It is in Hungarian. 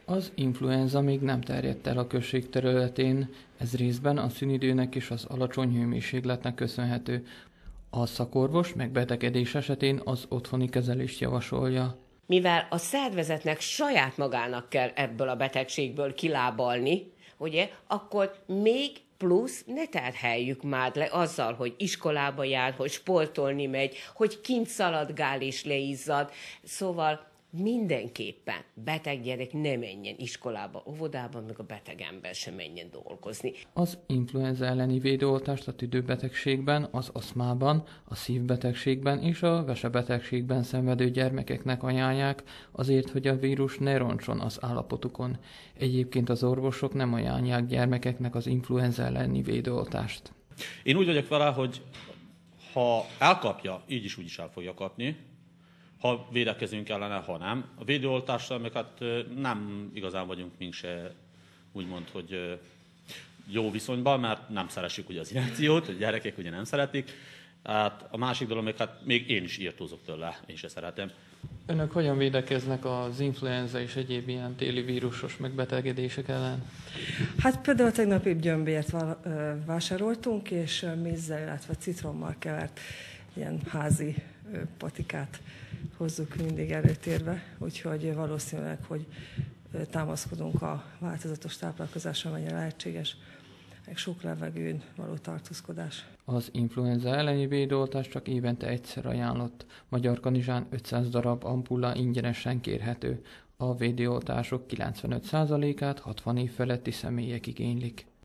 Az influenza még nem terjedt el a község területén, ez részben a szünidőnek és az alacsony hőmérsékletnek köszönhető. A szakorvos megbetegedés esetén az otthoni kezelést javasolja. Mivel a szervezetnek saját magának kell ebből a betegségből kilábalni, ugye, akkor még plusz ne terheljük már le azzal, hogy iskolába jár, hogy sportolni megy, hogy kint szaladgál és leizzad. Szóval mindenképpen beteg gyerek ne menjen iskolába, óvodába, meg a beteg ember sem menjen dolgozni. Az influenza elleni védőoltást a tüdőbetegségben, az aszmában, a szívbetegségben és a vesebetegségben szenvedő gyermekeknek ajánlják, azért, hogy a vírus ne roncson az állapotukon. Egyébként az orvosok nem ajánlják gyermekeknek az influenza elleni védőoltást. Én úgy vagyok vele, hogy ha elkapja, így is úgy is el fogja kapni, ha védekezünk ellene, ha nem. A védőoltással meg hát nem igazán vagyunk mink se úgymond, hogy jó viszonyban, mert nem szeressük ugye az injekciót, a gyerekek ugye nem szeretik. Hát a másik dolog, meg hát még én is írtózok tőle, én se szeretem. Önök hogyan védekeznek az influenza és egyéb ilyen téli vírusos megbetegedések ellen? Hát például tegnap épp gyömbért vásároltunk, és mézzel, illetve citrommal kevert ilyen házi patikát hozzuk mindig előtérbe, úgyhogy valószínűleg, hogy támaszkodunk a változatos táplálkozásra, amennyire lehetséges, meg sok levegőn való tartózkodás. Az influenza elleni védőoltás csak évente egyszer ajánlott. Magyarkanizsán 500 darab ampulla ingyenesen kérhető. A védőoltások 95%-át 60 év feletti személyek igénylik.